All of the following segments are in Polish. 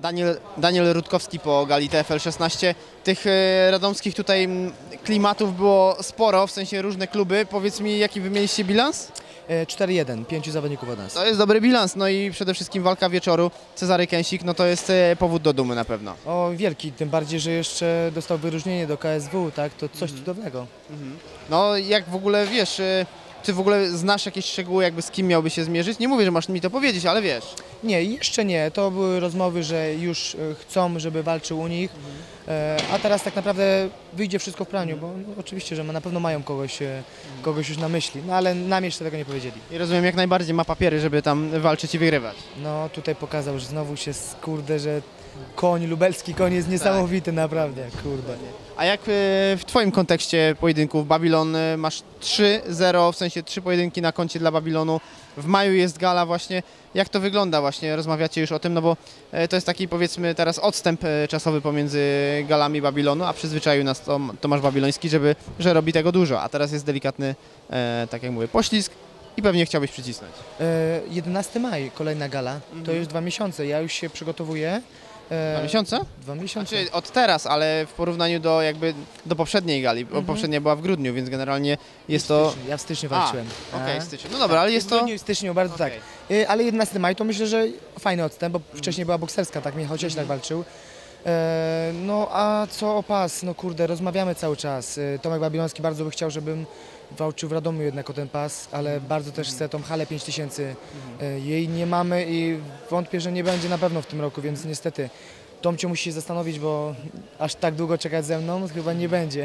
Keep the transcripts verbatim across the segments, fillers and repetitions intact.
Daniel, Daniel Rutkowski po gali T F L szesnaście. Tych e, radomskich tutaj m, klimatów było sporo, w sensie różne kluby. Powiedz mi, jaki wymieniliście bilans? cztery jeden, pięciu zawodników od nas. To jest dobry bilans, no i przede wszystkim walka wieczoru. Cezary Kęsik, no to jest e, powód do dumy na pewno. O, wielki, tym bardziej, że jeszcze dostał wyróżnienie do K S W, tak? To coś Mhm. cudownego. Mhm. No jak w ogóle, wiesz, e, czy w ogóle znasz jakieś szczegóły, jakby z kim miałby się zmierzyć? Nie mówię, że masz mi to powiedzieć, ale wiesz. Nie, jeszcze nie. To były rozmowy, że już e, chcą, żeby walczył u nich, e, a teraz tak naprawdę wyjdzie wszystko w praniu, bo no, oczywiście, że ma, na pewno mają kogoś, e, kogoś już na myśli, no ale nam jeszcze tego nie powiedzieli. I rozumiem, jak najbardziej ma papiery, żeby tam walczyć i wygrywać. No tutaj pokazał, że znowu się, kurde, że koń, lubelski koń jest niesamowity, naprawdę, kurde. A jak e, w Twoim kontekście pojedynków Babylon e, masz trzy zero, w sensie trzy pojedynki na koncie dla Babylonu. W maju jest gala właśnie. Jak to wygląda właśnie? Rozmawiacie już o tym, no bo e, to jest taki, powiedzmy, teraz odstęp e, czasowy pomiędzy galami Babylonu, a przyzwyczaił nas to, Tomasz Babiloński, żeby, że robi tego dużo, a teraz jest delikatny, e, tak jak mówię, poślizg i pewnie chciałbyś przycisnąć. E, jedenasty maja, kolejna gala, to już dwa miesiące, ja już się przygotowuję. E, Dwa miesiące? Dwa miesiące. Znaczy od teraz, ale w porównaniu do jakby do poprzedniej gali, bo Mhm. poprzednia była w grudniu, więc generalnie jest W to... styczniu, ja w styczniu walczyłem. Okej, okay, A? styczeń. No dobra, ale jest W to... grudniu i styczniu, bardzo Okej. tak. E, ale jedenasty maja to myślę, że fajny odstęp, bo wcześniej była bokserska, tak, Michał Cieślak walczył. E, no a co o pas, no kurde, rozmawiamy cały czas. E, Tomek Babiloński bardzo by chciał, żebym walczył w Radomiu jednak o ten pas, ale bardzo też chcę tą halę pięć tysięcy. E, jej nie mamy i wątpię, że nie będzie na pewno w tym roku, więc niestety Tomcio musi się zastanowić, bo aż tak długo czekać ze mną chyba nie będzie.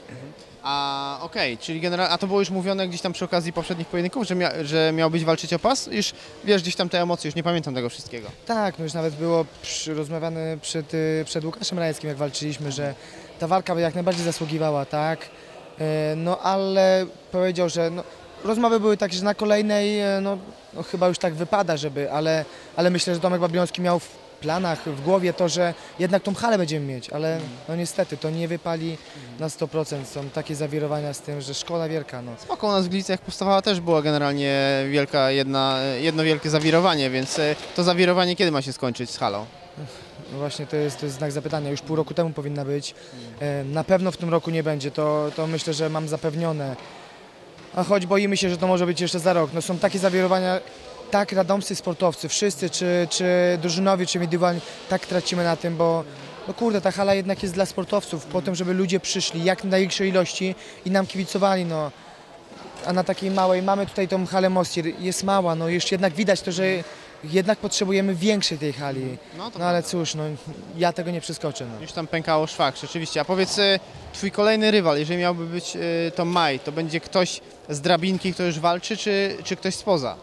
A okej, czyli generalnie, a to było już mówione gdzieś tam przy okazji poprzednich pojedynków, że, mia, że miałbyś walczyć o pas? Już wiesz gdzieś tam te emocje, już nie pamiętam tego wszystkiego. Tak, no już nawet było przy, rozmawiane przed, y, przed Łukaszem Rajeckim, jak walczyliśmy, że ta walka by jak najbardziej zasługiwała, tak? E, no ale powiedział, że no, rozmowy były takie, że na kolejnej, e, no, no chyba już tak wypada, żeby, ale, ale myślę, że Tomek Babiloński miał w planach, w głowie to, że jednak tą halę będziemy mieć, ale no niestety to nie wypali na sto procent. Są takie zawirowania z tym, że szkoda wielka. No. Spoko, u nas w Gliwicach jak powstawała też była generalnie wielka, jedna, jedno wielkie zawirowanie, więc e, to zawirowanie kiedy ma się skończyć z halą? No właśnie to jest, to jest znak zapytania. Już pół roku temu powinna być. E, Na pewno w tym roku nie będzie. To, to myślę, że mam zapewnione. A choć boimy się, że to może być jeszcze za rok. No są takie zawirowania, tak radomscy sportowcy, wszyscy, czy, czy drużynowi, czy indywidualni, tak tracimy na tym, bo no kurde, ta hala jednak jest dla sportowców, po tym, żeby ludzie przyszli jak największej ilości i nam kibicowali. No. A na takiej małej, mamy tutaj tą halę Mostir, jest mała, no jeszcze jednak widać to, że jednak potrzebujemy większej tej hali. No, to No ale prawda. cóż, no ja tego nie przeskoczę. No. Już tam pękało szwach, rzeczywiście. A powiedz, e, twój kolejny rywal, jeżeli miałby być e, to Maj, to będzie ktoś z drabinki, kto już walczy, czy, czy ktoś spoza?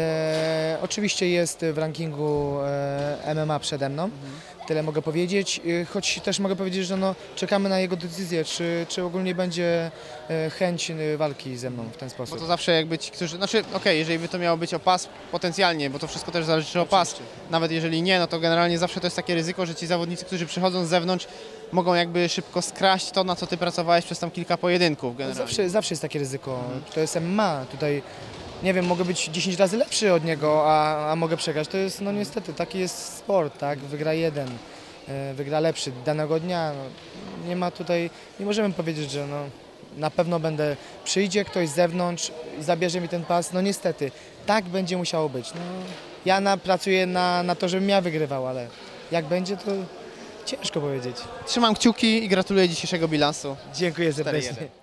E, oczywiście jest w rankingu e, M M A przede mną, tyle mogę powiedzieć, e, choć też mogę powiedzieć, że no, czekamy na jego decyzję, czy, czy ogólnie będzie e, chęć e, walki ze mną w ten Bo sposób. to zawsze jakby ci, którzy, znaczy okej, jeżeli by to miało być o pas potencjalnie, bo to wszystko też zależy czy o pas, nawet jeżeli nie, no to generalnie zawsze to jest takie ryzyko, że ci zawodnicy, którzy przychodzą z zewnątrz, mogą jakby szybko skraść to, na co ty pracowałeś przez tam kilka pojedynków generalnie. Zawsze, zawsze jest takie ryzyko, to jest M M A, tutaj nie wiem, mogę być dziesięć razy lepszy od niego, a, a mogę przegrać, to jest no niestety, taki jest sport, tak, wygra jeden, e, wygra lepszy danego dnia, no, nie ma tutaj, nie możemy powiedzieć, że no, na pewno będę, przyjdzie ktoś z zewnątrz i zabierze mi ten pas, no niestety, tak będzie musiało być, no, ja na, pracuję na, na to, żebym ja wygrywał, ale jak będzie, to ciężko powiedzieć. Trzymam kciuki i gratuluję dzisiejszego bilansu. Dziękuję cztery serdecznie. jeden.